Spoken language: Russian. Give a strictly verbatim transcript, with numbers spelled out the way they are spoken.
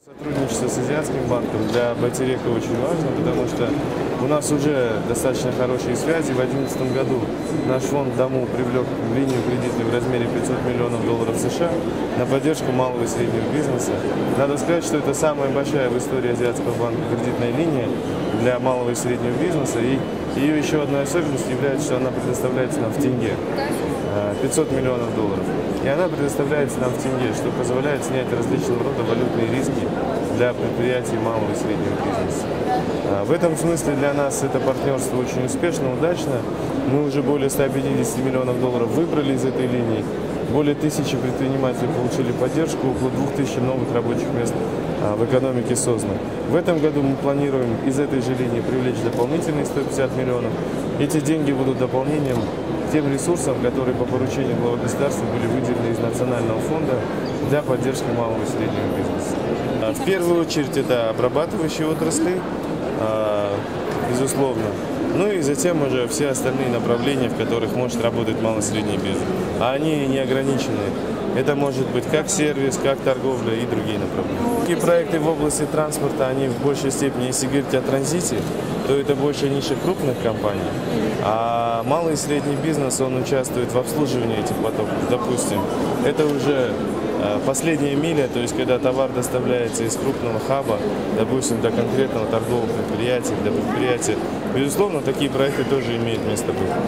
Сотрудничество с Азиатским банком для Байтерека очень важно, потому что у нас уже достаточно хорошие связи. В две тысячи одиннадцатом году наш фонд Дому привлек линию кредитную в размере пятьсот миллионов долларов США на поддержку малого и среднего бизнеса. Надо сказать, что это самая большая в истории Азиатского банка кредитная линия для малого и среднего бизнеса. И ее еще одной особенностью является, что она предоставляется нам в тенге. пятьсот миллионов долларов. И она предоставляется нам в тенге, что позволяет снять различного рода валютные риски для предприятий малого и среднего бизнеса. В этом смысле для нас это партнерство очень успешно, удачно. Мы уже более ста пятидесяти миллионов долларов выбрали из этой линии. Более тысячи предпринимателей получили поддержку, около двух тысяч новых рабочих мест в экономике создано. В этом году мы планируем из этой же линии привлечь дополнительные сто пятьдесят миллионов. Эти деньги будут дополнением к тем ресурсам, которые по поручению главы государства были выделены из Национального фонда для поддержки малого и среднего бизнеса. В первую очередь это обрабатывающие отрасли, безусловно. Ну и затем уже все остальные направления, в которых может работать малый и средний бизнес. А они не ограничены. Это может быть как сервис, как торговля и другие направления. Такие проекты в области транспорта, они в большей степени, если говорить о транзите, то это больше ниша крупных компаний. А малый и средний бизнес, он участвует в обслуживании этих потоков. Допустим, это уже последняя миля, то есть когда товар доставляется из крупного хаба, допустим, до конкретного торгового предприятия, до предприятия. Безусловно, такие проекты тоже имеют место быть.